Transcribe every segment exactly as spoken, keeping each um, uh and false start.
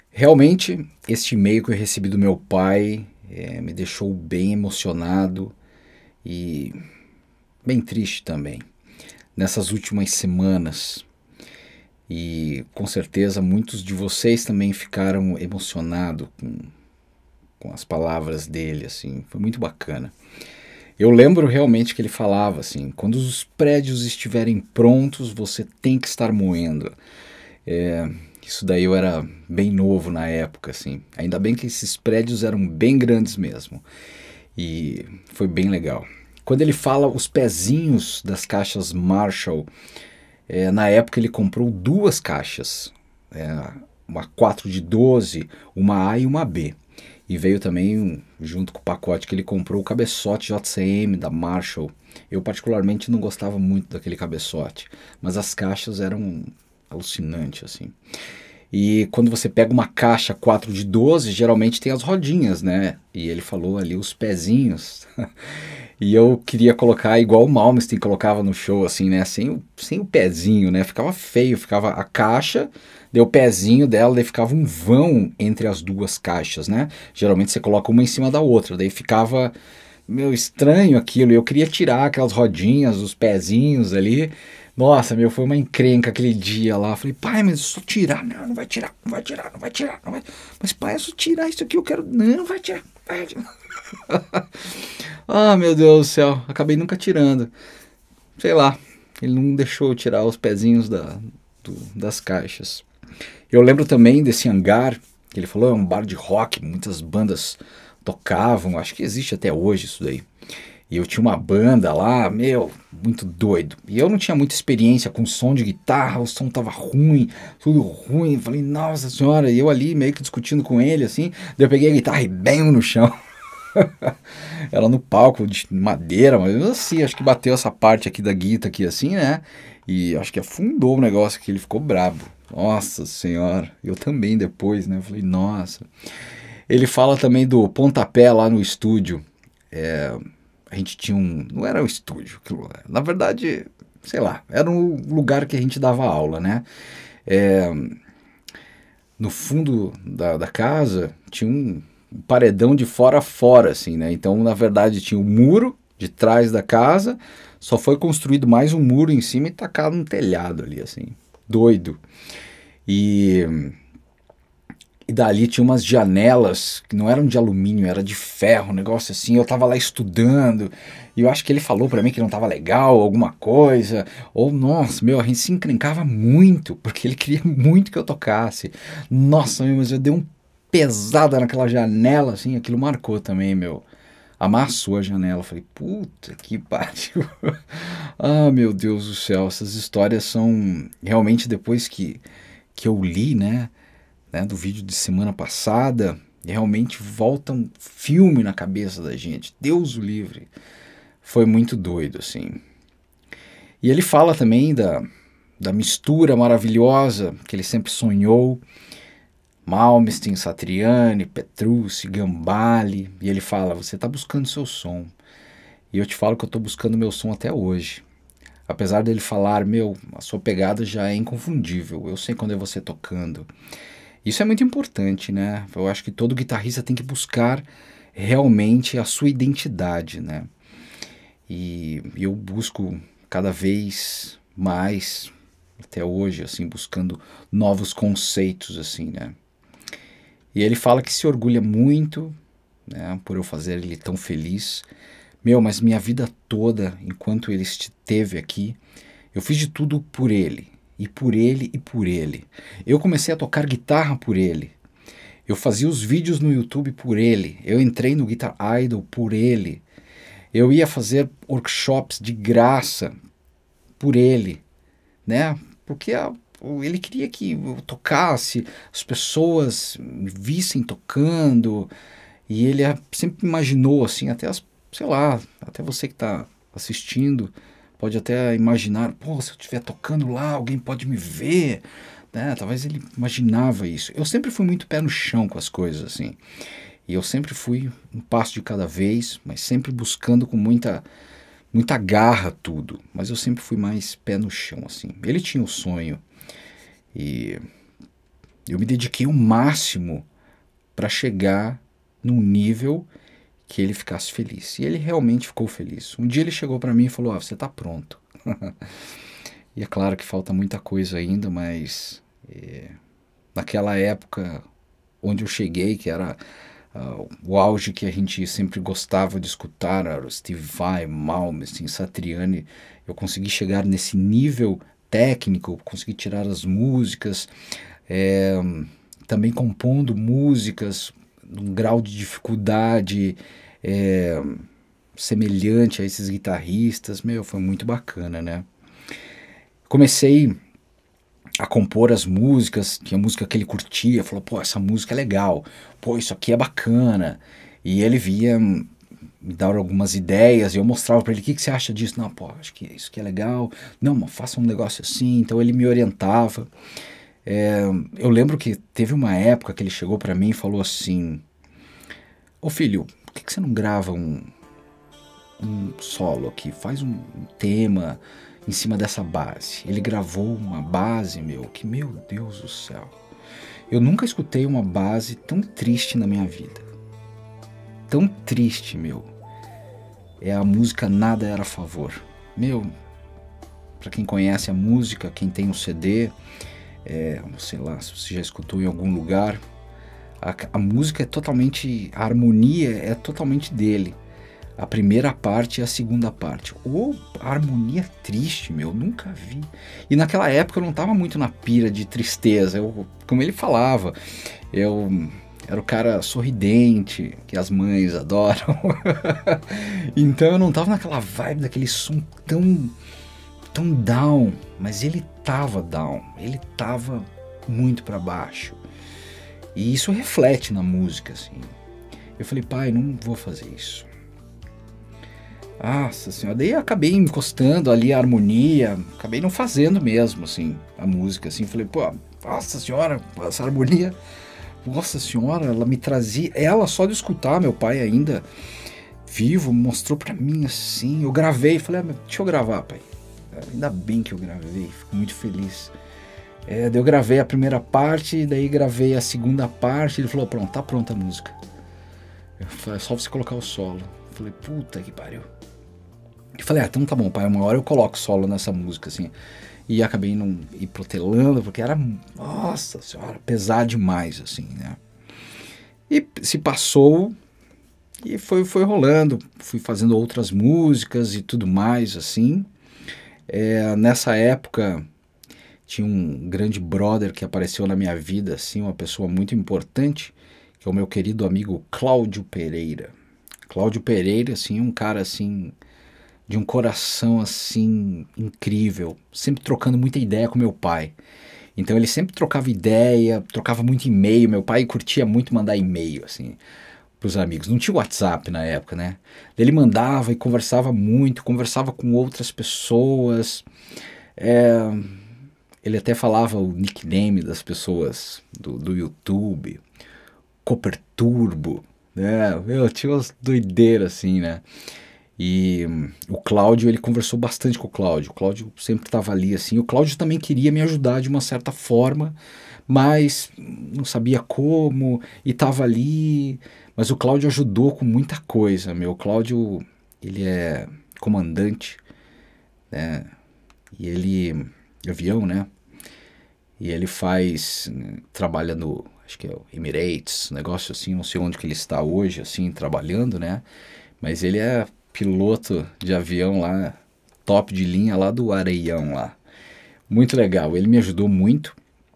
Realmente, este e-mail que eu recebi do meu pai é, me deixou bem emocionado e bem triste também. Nessas últimas semanas, e com certeza muitos de vocês também ficaram emocionados com, com as palavras dele, assim, foi muito bacana. Eu lembro realmente que ele falava assim, quando os prédios estiverem prontos, você tem que estar moendo. É, isso daí eu era bem novo na época, assim. Ainda bem que esses prédios eram bem grandes mesmo. E foi bem legal. Quando ele fala os pezinhos das caixas Marshall, é, na época ele comprou duas caixas. É, uma quatro de doze, uma A e uma B. E veio também, junto com o pacote que ele comprou, o cabeçote J C M da Marshall. Eu particularmente não gostava muito daquele cabeçote, mas as caixas eram alucinantes, assim. E quando você pega uma caixa quatro de doze, geralmente tem as rodinhas, né? E ele falou ali os pezinhos. E eu queria colocar igual o Malmsteen colocava no show, assim, né? Sem o, sem o pezinho, né? Ficava feio, ficava a caixa, deu o pezinho dela, daí ficava um vão entre as duas caixas, né? Geralmente você coloca uma em cima da outra, daí ficava meio estranho aquilo. Eu queria tirar aquelas rodinhas, os pezinhos ali. Nossa, meu, foi uma encrenca aquele dia lá. Falei, pai, mas é só tirar. Não, não vai tirar, não vai tirar, não vai tirar. Não vai... Mas, pai, é só tirar isso aqui, eu quero. Não, não vai tirar, vai tirar. Ah, meu Deus do céu, acabei nunca tirando. Sei lá, ele não deixou eu tirar os pezinhos da, do, das caixas. Eu lembro também desse hangar, que ele falou, é um bar de rock, muitas bandas tocavam, acho que existe até hoje isso daí. E eu tinha uma banda lá, meu, muito doido. E eu não tinha muita experiência com som de guitarra, o som tava ruim, tudo ruim. Eu falei, nossa senhora, e eu ali meio que discutindo com ele, assim. Daí eu peguei a guitarra e bem no chão. Ela no palco de madeira, mas assim, acho que bateu essa parte aqui da guitarra aqui assim, né? E acho que afundou o negócio que ele ficou brabo. Nossa senhora, eu também depois, né? Eu falei, nossa. Ele fala também do pontapé lá no estúdio. É, a gente tinha um. Não era um estúdio, na verdade, sei lá, era um lugar que a gente dava aula, né? É, no fundo da, da casa tinha um paredão de fora a fora, assim, né? Então, na verdade, tinha o muro de trás da casa, só foi construído mais um muro em cima e tacado no telhado ali, assim, doido. E, e dali tinha umas janelas que não eram de alumínio, era de ferro, um negócio assim. Eu tava lá estudando e eu acho que ele falou pra mim que não tava legal, alguma coisa. Ou, nossa, meu, a gente se encrencava muito, porque ele queria muito que eu tocasse. Nossa, meu, mas eu dei um pesada naquela janela, assim, aquilo marcou também, meu. Amassou a janela. Eu falei, puta que pariu. Ah, meu Deus do céu, essas histórias são realmente depois que, que eu li, né, né, do vídeo de semana passada, realmente volta um filme na cabeça da gente. Deus o livre. Foi muito doido, assim. E ele fala também da, da mistura maravilhosa que ele sempre sonhou. Malmsteen, Satriani, Petrucci, Gambale, e ele fala, você está buscando seu som. E eu te falo que eu estou buscando meu som até hoje. Apesar dele falar, meu, a sua pegada já é inconfundível, eu sei quando é você tocando. Isso é muito importante, né? Eu acho que todo guitarrista tem que buscar realmente a sua identidade, né? E eu busco cada vez mais, até hoje, assim, buscando novos conceitos, assim, né? E ele fala que se orgulha muito, né, por eu fazer ele tão feliz. Meu, mas minha vida toda, enquanto ele esteve aqui, eu fiz de tudo por ele. E por ele e por ele. Eu comecei a tocar guitarra por ele. Eu fazia os vídeos no YouTube por ele. Eu entrei no Guitar Idol por ele. Eu ia fazer workshops de graça por ele, né? Porque a, ele queria que eu tocasse, as pessoas me vissem tocando, e ele sempre imaginou assim, até as, sei lá, até você que está assistindo pode até imaginar, pô, se eu estiver tocando lá, alguém pode me ver, né? Talvez ele imaginava isso. Eu sempre fui muito pé no chão com as coisas, assim, e eu sempre fui um passo de cada vez, mas sempre buscando com muita muita garra tudo, mas eu sempre fui mais pé no chão, assim. Ele tinha o sonho, e eu me dediquei o máximo para chegar num nível que ele ficasse feliz. E ele realmente ficou feliz. Um dia ele chegou para mim e falou: ah, você está pronto. E é claro que falta muita coisa ainda, mas é, naquela época onde eu cheguei, que era uh, o auge que a gente sempre gostava de escutar, era o Steve Vai, Malmsteen, Satriani, eu consegui chegar nesse nível técnico, consegui tirar as músicas, é, também compondo músicas num grau de dificuldade é, semelhante a esses guitarristas. Meu, foi muito bacana, né? Comecei a compor as músicas, tinha música que ele curtia, falou, pô, essa música é legal, pô, isso aqui é bacana, e ele via, me dar algumas ideias, e eu mostrava para ele, o que, que você acha disso? Não, pô, acho que isso aqui é legal, não, mas faça um negócio assim, então ele me orientava. É, eu lembro que teve uma época que ele chegou para mim e falou assim, ô filho, por que, que você não grava um, um solo aqui, faz um tema em cima dessa base? Ele gravou uma base, meu, que meu Deus do céu, eu nunca escutei uma base tão triste na minha vida, tão triste, meu. É a música Nada Era a Favor. Meu, pra quem conhece a música, quem tem um C D, é, sei lá, se você já escutou em algum lugar, a, a música é totalmente, a harmonia é totalmente dele. A primeira parte e a segunda parte. Ou a harmonia triste, meu, nunca vi. E naquela época eu não tava muito na pira de tristeza. Eu, como ele falava, eu era o cara sorridente, que as mães adoram. Então eu não tava naquela vibe daquele som tão, tão down. Mas ele tava down, ele tava muito pra baixo. E isso reflete na música, assim. Eu falei, pai, não vou fazer isso. Nossa senhora, daí eu acabei encostando ali a harmonia, acabei não fazendo mesmo, assim, a música, assim, falei, pô, nossa senhora, essa harmonia, nossa senhora, ela me trazia, ela só de escutar, meu pai ainda vivo, mostrou pra mim, assim, eu gravei, falei, ah, deixa eu gravar, pai, ainda bem que eu gravei, fico muito feliz. É, daí eu gravei a primeira parte, daí gravei a segunda parte, ele falou, pronto, tá pronta a música. Eu falei, é só você colocar o solo. Eu falei, puta que pariu. Eu falei, ah, então tá bom, pai, uma hora eu coloco solo nessa música, assim. E acabei não ir protelando, porque era, nossa senhora, pesado demais, assim, né. E se passou, e foi, foi rolando, fui fazendo outras músicas e tudo mais, assim. É, nessa época, tinha um grande brother que apareceu na minha vida, assim, uma pessoa muito importante, que é o meu querido amigo Cláudio Pereira. Cláudio Pereira, assim, um cara, assim, de um coração, assim, incrível, sempre trocando muita ideia com meu pai. Então ele sempre trocava ideia, trocava muito e-mail, meu pai curtia muito mandar e-mail, assim, pros amigos. Não tinha WhatsApp na época, né? Ele mandava e conversava muito, conversava com outras pessoas. É, ele até falava o nickname das pessoas do, do YouTube, Cooper Turbo, né? Meu, tinha umas doideiras assim, né? E hum, o Cláudio, ele conversou bastante com o Cláudio. O Cláudio sempre estava ali assim. O Cláudio também queria me ajudar de uma certa forma, mas não sabia como e estava ali. Mas o Cláudio ajudou com muita coisa, meu. O Cláudio, ele é comandante, né? E ele, avião, né? E ele faz, trabalha no, acho que é o Emirates, um negócio assim, não sei onde que ele está hoje, assim, trabalhando, né? Mas ele é piloto de avião lá, top de linha lá do Areião lá. Muito legal, ele me ajudou muito.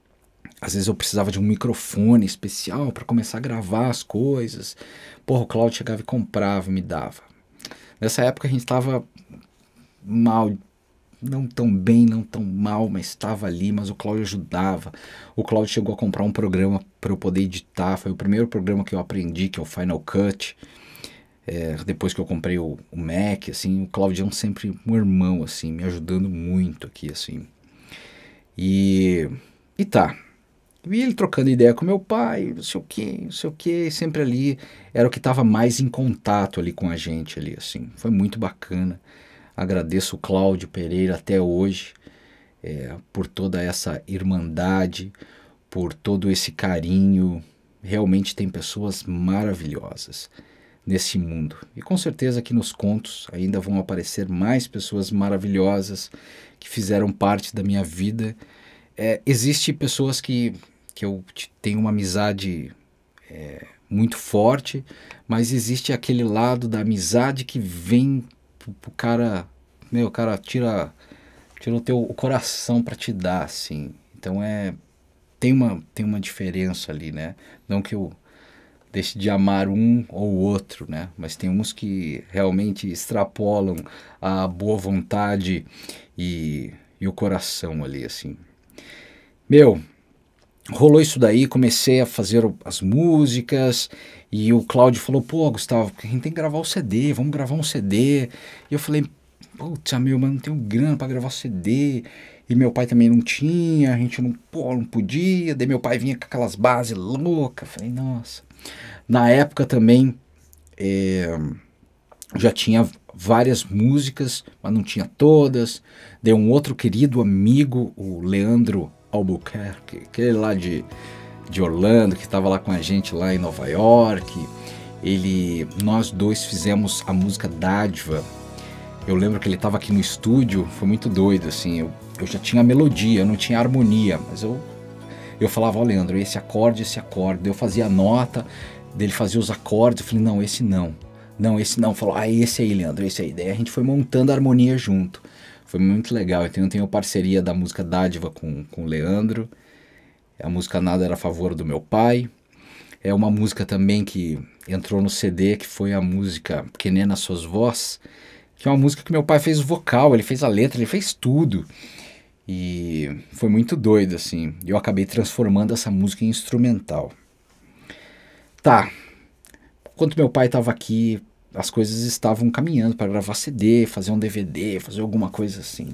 Às vezes eu precisava de um microfone especial para começar a gravar as coisas. Porra, o Cláudio chegava e comprava, me dava. Nessa época a gente estava mal, não tão bem, não tão mal, mas estava ali, mas o Cláudio ajudava. O Cláudio chegou a comprar um programa para eu poder editar, foi o primeiro programa que eu aprendi, que é o Final Cut. É, depois que eu comprei o, o Mac, assim, o Claudião sempre um irmão, assim, me ajudando muito aqui, assim. E, e tá. E ele trocando ideia com meu pai, não sei o que, não sei o que, sempre ali, era o que estava mais em contato ali com a gente ali, assim. Foi muito bacana. Agradeço o Cláudio Pereira até hoje, é, por toda essa irmandade, por todo esse carinho. Realmente tem pessoas maravilhosas nesse mundo. E com certeza aqui nos contos ainda vão aparecer mais pessoas maravilhosas que fizeram parte da minha vida. É, existe pessoas que, que eu tenho uma amizade é, muito forte, mas existe aquele lado da amizade que vem pro, pro cara, meu, o cara tira, tira o teu o coração para te dar, assim. Então é tem uma, tem uma diferença ali, né? Não que eu deixe de amar um ou outro, né? Mas tem uns que realmente extrapolam a boa vontade e, e o coração ali, assim. Meu, rolou isso daí, comecei a fazer as músicas e o Cláudio falou, pô, Gustavo, a gente tem que gravar o C D, vamos gravar um C D. E eu falei, putz, meu, mas não tenho grana pra gravar C D. E meu pai também não tinha, a gente não, pô, não podia. Daí meu pai vinha com aquelas bases loucas. Falei, nossa. Na época também é, já tinha várias músicas, mas não tinha todas. Daí um outro querido amigo, o Leandro Albuquerque, aquele lá de, de Orlando, que estava lá com a gente lá em Nova York. Ele, nós dois fizemos a música Dádiva. Eu lembro que ele estava aqui no estúdio, foi muito doido, assim, eu, eu já tinha a melodia, eu não tinha a harmonia, mas eu, eu falava, ó, Leandro, esse acorde, esse acorde, eu fazia a nota, dele fazia os acordes, eu falei, não, esse não, não, esse não, falou, ah, esse aí, Leandro, esse aí, daí a gente foi montando a harmonia junto, foi muito legal. Eu tenho, eu tenho parceria da música Dádiva com, com o Leandro, a música Nada Era a Favor do Meu Pai, é uma música também que entrou no C D, que foi a música Que Nem Nas Suas Vozes, que é uma música que meu pai fez o vocal, ele fez a letra, ele fez tudo. E foi muito doido, assim. Eu acabei transformando essa música em instrumental. Tá. Enquanto meu pai estava aqui, as coisas estavam caminhando para gravar C D, fazer um D V D, fazer alguma coisa assim.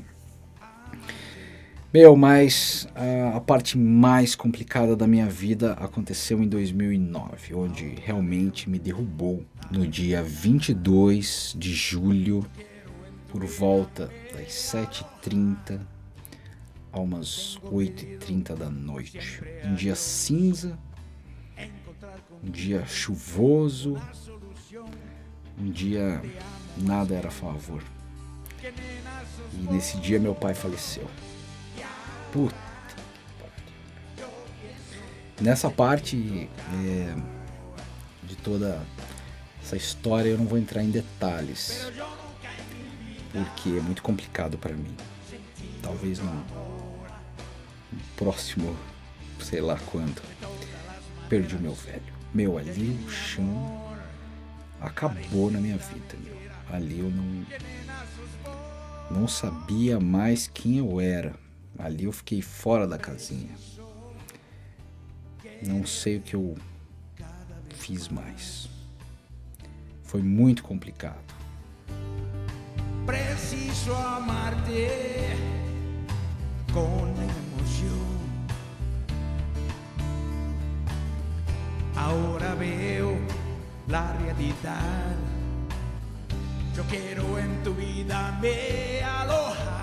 Meu, mas a, a parte mais complicada da minha vida aconteceu em dois mil e nove, onde realmente me derrubou no dia vinte e dois de julho, por volta das sete e trinta a umas oito e trinta da noite. Um dia cinza, um dia chuvoso, um dia nada era a favor. E nesse dia meu pai faleceu. Puta. Nessa parte é, de toda essa história eu não vou entrar em detalhes, porque é muito complicado para mim. Talvez no, no próximo, sei lá quando, perdi o meu velho. Meu, ali o chão acabou na minha vida, meu. Ali eu não, não sabia mais quem eu era. Ali eu fiquei fora da casinha. Não sei o que eu fiz mais. Foi muito complicado. Preciso amarte con emoción. Ahora veo la realidad. Yo quiero en tu vida me alojar.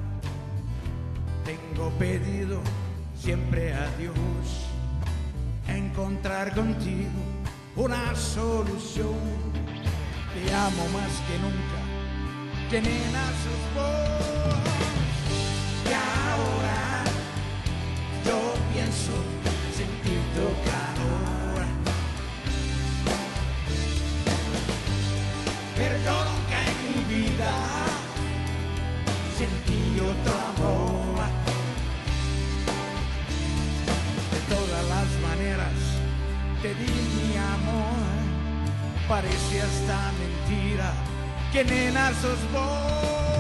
Tengo pedido siempre a Dios encontrar contigo una solución. Te amo más que nunca, que nena sos vos. Y ahora yo pienso sentir tu calor, pero yo nunca en mi vida sentí otro amor. De todas las maneras te di mi amor, parece hasta mentira que nena sos vos.